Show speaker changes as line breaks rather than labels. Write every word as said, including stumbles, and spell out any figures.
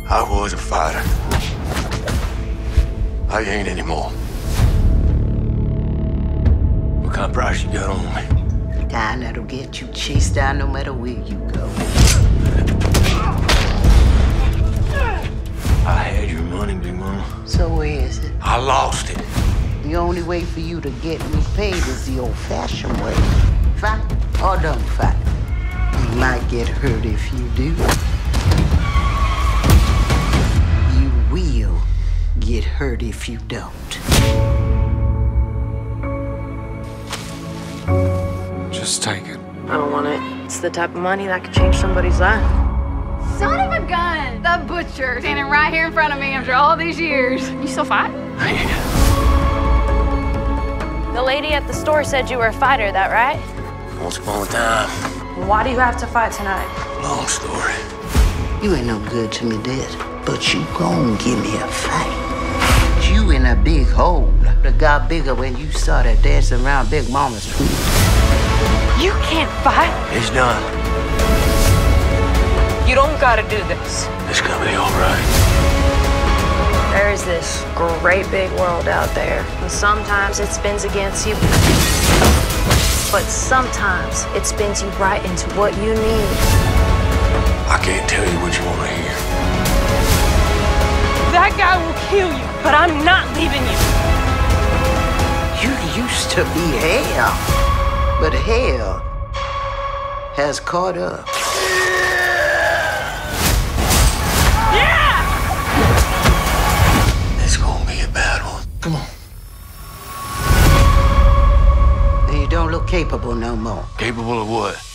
I was a fighter. I ain't anymore. What kind of price you got on me?
The kind that'll get you chased down no matter where you go.
I had your money, Big Mama.
So where is it?
I lost it.
The only way for you to get me paid is the old-fashioned way. Fight or don't fight. You might get hurt if you do. You will get hurt if you don't.
Just take it.
I don't want it. It's the type of money that could change somebody's life.
Son of a gun! The butcher standing right here in front of me after all these years. You still fight?
Yeah.
The lady at the store said you were a fighter, that right?
Once upon a time.
Why do you have to fight tonight?
Long story.
You ain't no good to me, Dad, but you gon' give me a fight. You in a big hole that got bigger when you started dancing around Big Mama's feet.
You can't fight.
It's done.
You don't gotta do this.
It's gonna be all right.
There is this great big world out there, and sometimes it spins against you. But sometimes it spins you right into what you need.
I can't tell you what you want to hear.
That guy will kill you, but I'm not leaving you.
You used to be hell, but hell has caught up.
Yeah!
It's gonna be a bad one. Come on.
And you don't look capable no more.
Capable of what?